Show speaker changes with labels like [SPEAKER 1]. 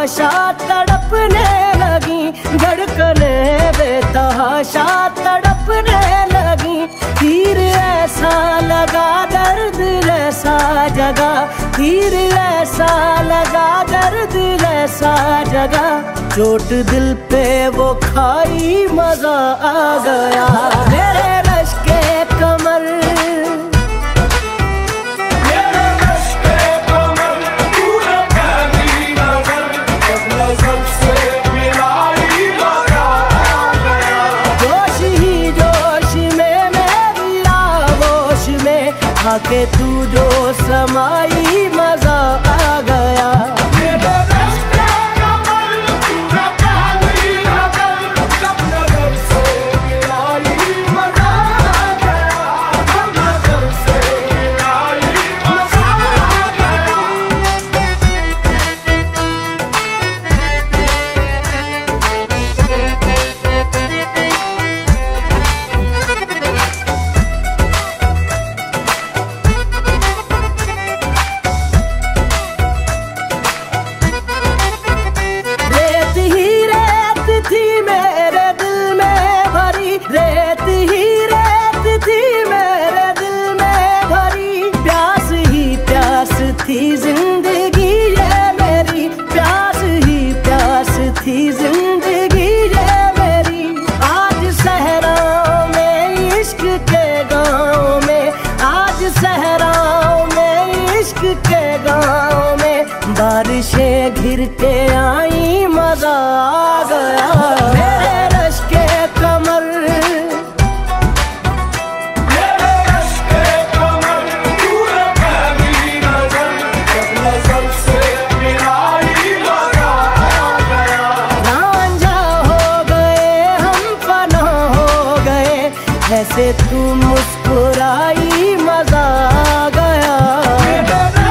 [SPEAKER 1] बेतहाशा तड़पने लगी, धड़कने बेतहाशा तड़पने लगी। तीर ऐसा लगा दर्द ऐसा जगा, तीर ऐसा लगा दर्द ऐसा जगा। चोट दिल पे वो खाई मजा आ गया। मेरे रश के कमर, आके तू जो समाई मजा आ गया। रेत ही रेत थी मेरे दिल में भरी, प्यास ही प्यास थी जिंदगी ये मेरी, प्यास ही प्यास थी जिंदगी ये मेरी। आज सहराओं में इश्क के गाँव में, आज सहराओं में इश्क के गाँव में, बारिशें घिर के आई मजा आ गया। मेरे रश के कमर, ऐसे तू मुस्कुराई मजा आ गया।